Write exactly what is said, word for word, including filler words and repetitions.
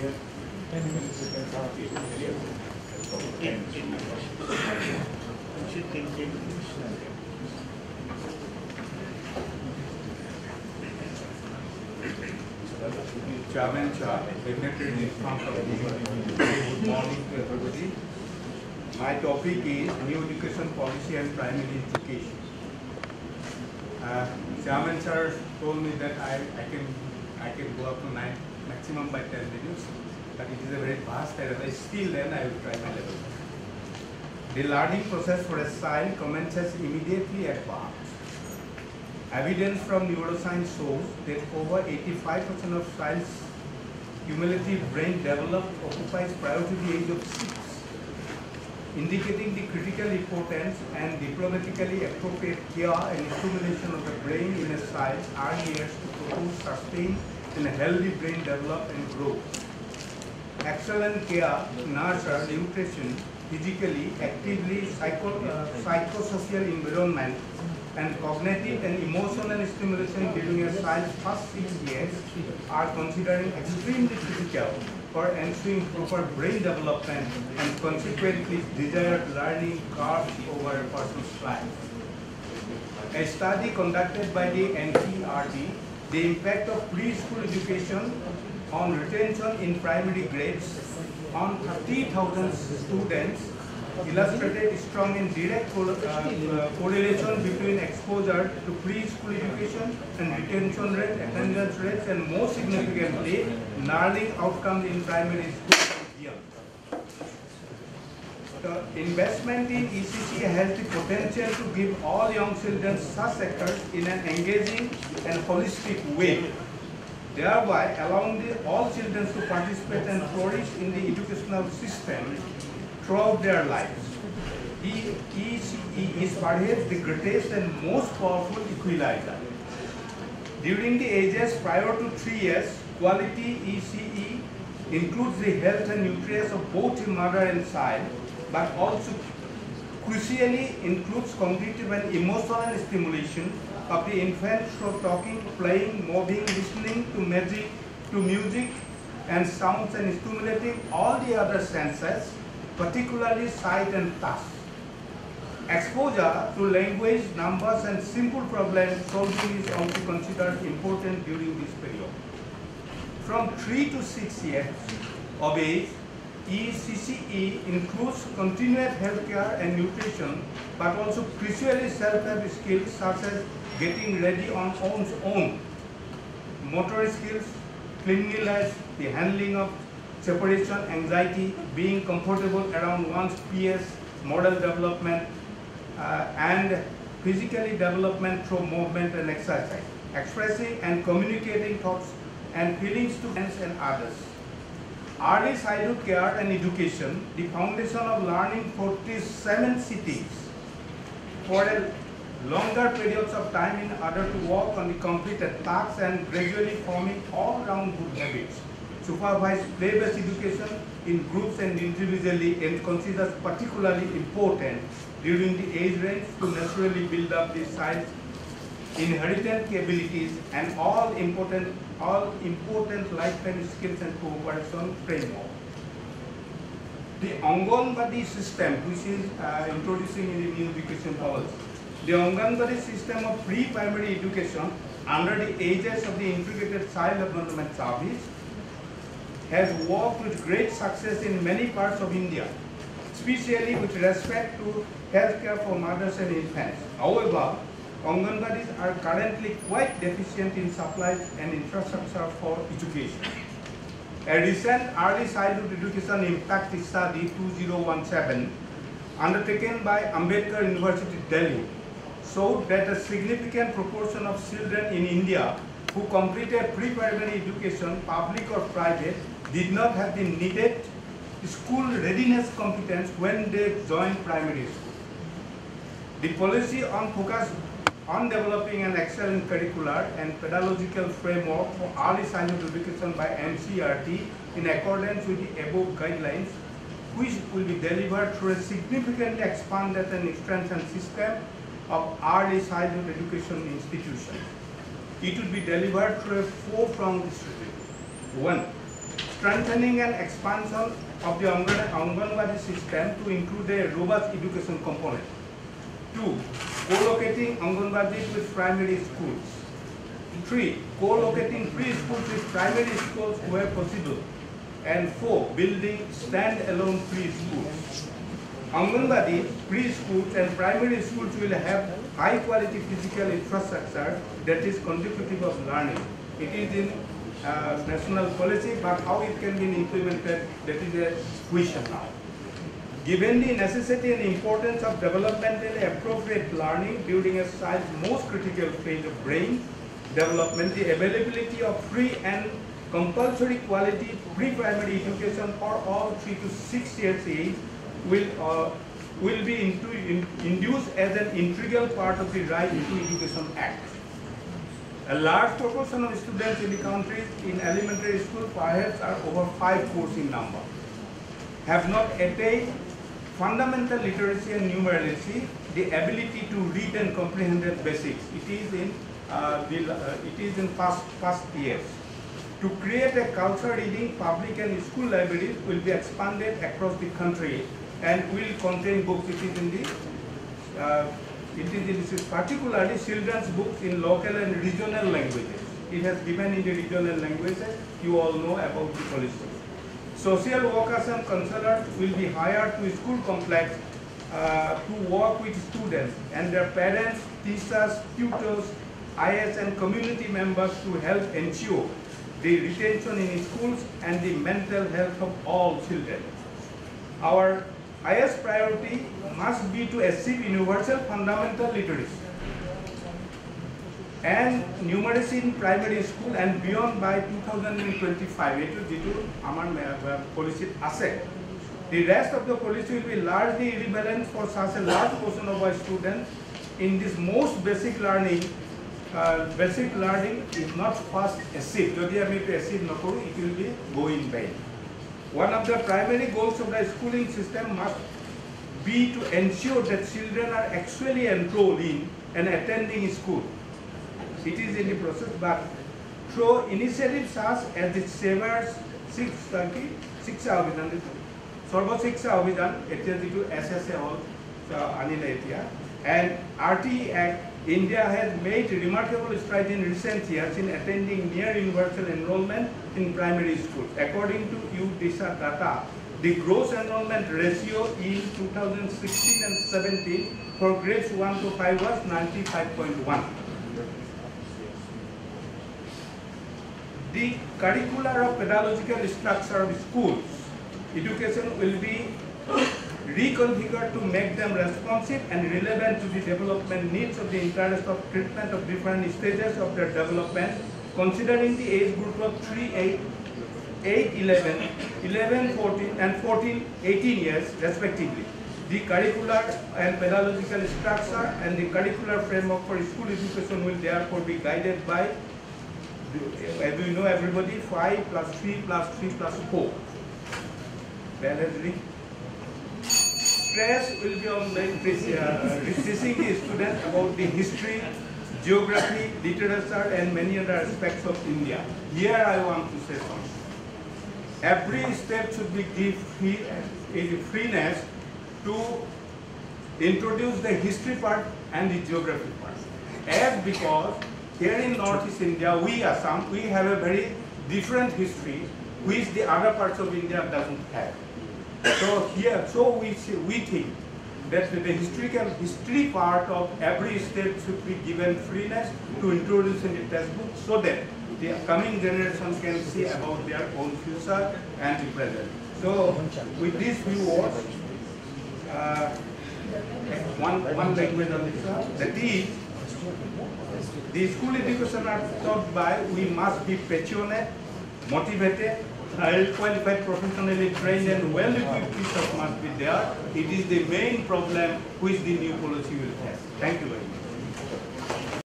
Chairman, Dignitaries, good morning to everybody. My topic is New Education Policy and Primary Education. Uh, Chairman sir told me that I, I can I can go up to nine, maximum by ten minutes, but it is a very vast area. Still then I will try my level. The learning process for a child commences immediately at birth. Evidence from neuroscience shows that over eighty-five percent of child's cumulative brain development occupies prior to the age of six, indicating the critical importance and diplomatically appropriate care and stimulation of the brain in a child's early years to produce sustained and healthy brain development and growth. Excellent care, nurture, nutrition, physically, actively, psycho, uh, psychosocial environment, and cognitive and emotional stimulation during a child's first six years are considered extremely critical for ensuring proper brain development and consequently desired learning curves over a person's life. A study conducted by the N C E R T, the impact of preschool education on retention in primary grades on thirty thousand students illustrated strong and direct co uh, uh, correlation between exposure to preschool education and retention rate, attendance rates, and most significantly, learning outcomes in primary school and beyond. The investment in E C C has the potential to give all young children such sectors in an engaging and holistic way, thereby allowing the, all children to participate and flourish in the educational system throughout their lives. E C E is perhaps the greatest and most powerful equalizer. During the ages prior to three years, quality E C E includes the health and nutrition of both the mother and child, but also crucially includes cognitive and emotional stimulation of the infant through talking, playing, moving, listening to music, to music and sounds, and stimulating all the other senses, particularly sight and touch. Exposure to language, numbers, and simple problem solving is also considered important during this period. From three to six years of age, E C C E includes continuous healthcare and nutrition, but also crucially self-help skills such as getting ready on one's own, motor skills, cleanliness, the handling of separation anxiety, being comfortable around one's peers, moral development, uh, and physically development through movement and exercise, expressing and communicating thoughts and feelings to friends and others. Early childhood care and education, the foundation of learning for these seven cities for a longer periods of time in order to work on the completed tasks and gradually forming all-round good habits. Supervised play-based education in groups and individually and considers particularly important during the age range to naturally build up the child's inherent abilities and all important all important lifetime skills and cooperation framework. The Anganwadi system, which is uh, introducing in the new education policy, the Anganwadi system of pre-primary education under the aegis of the Integrated Child Development Service has worked with great success in many parts of India, especially with respect to healthcare for mothers and infants. However, Anganwadis are currently quite deficient in supplies and infrastructure for education. A recent early childhood education impact study two thousand seventeen undertaken by Ambedkar University, Delhi, showed that a significant proportion of children in India who completed pre-primary education, public or private, did not have the needed school readiness competence when they joined primary school. The policy on focus on developing an excellent curricular and pedagogical framework for early childhood education by N C E R T in accordance with the above guidelines, which will be delivered through a significantly expanded and strengthened system of early childhood education institutions. It will be delivered through a four-pronged strategy. One, strengthening and expansion of the Anganwadi system to include a robust education component. Two, co-locating Anganwadi with primary schools. Three, co-locating preschools with primary schools where possible. And four, building stand-alone preschools. Anganwadi, preschools and primary schools will have high-quality physical infrastructure that is conducive of learning. It is in uh, national policy, but how it can be implemented, that is a question now. Given the necessity and importance of developmentally appropriate learning during a child's most critical phase of brain development, the availability of free and compulsory quality pre-primary education for all three to six years age will uh, will be into, in, induced as an integral part of the Right to Education Act. A large proportion of students in the country in elementary school, perhaps are over five crores in number, have not attained fundamental literacy and numeracy, the ability to read and comprehend the basics. It is in uh, the, uh, it is in past past years. To create a culture reading, public and school libraries will be expanded across the country and will contain books. It is in the uh, it is in this is particularly children's books in local and regional languages. It has given in the regional languages. You all know about the policy. Social workers and counselors will be hired to school complex uh, to work with students and their parents, teachers, tutors, I S and community members to help ensure the retention in schools and the mental health of all children. Our highest priority must be to achieve universal fundamental literacy and numeracy in primary school and beyond by two thousand twenty-five. It is due to our policy asset. The rest of the policy will be largely irrelevant for such a large portion of our students in this most basic learning. Uh, basic learning is not first achieved. Jodi ami to achieve nakoru, it will be go in vain. One of the primary goals of the schooling system must be to ensure that children are actually enrolled in and attending school. It is in the process, but through initiatives such as the Savers six thirty, Shiksha Abhijan, Sarva Shiksha Abhijan, it is to S S A all Anila and R T E Act, India has made remarkable strides in recent years in attending near universal enrollment in primary schools. According to U D I S A data, the gross enrollment ratio in two thousand sixteen and seventeen for grades one to five was ninety-five point one. The curricular or pedagogical structure of schools education will be reconfigured to make them responsive and relevant to the development needs of the interest of treatment of different stages of their development, considering the age group of three, eight, eight, eleven, eleven, fourteen, and fourteen, eighteen years respectively. The curricular and pedagogical structure and the curricular framework for school education will therefore be guided by, as we know everybody, five plus three plus three plus four. Stress will be on like this, uh, teaching the students about the history, geography, literature, and many other aspects of India. Here I want to say something. Every step should be give free, uh, freeness to introduce the history part and the geography part. As because here in Northeast India, we Assam, we have a very different history which the other parts of India doesn't have. So here, so we we think that the historical history part of every state should be given freeness to introduce in the textbook, so that the coming generation can see about their own future and the present. So with these few words, uh, one one language on this, that is, the school education are taught by we must be passionate, motivated, highly qualified, professionally trained and well-equipped teachers must be there. It is the main problem which the new policy will have. Thank you very much.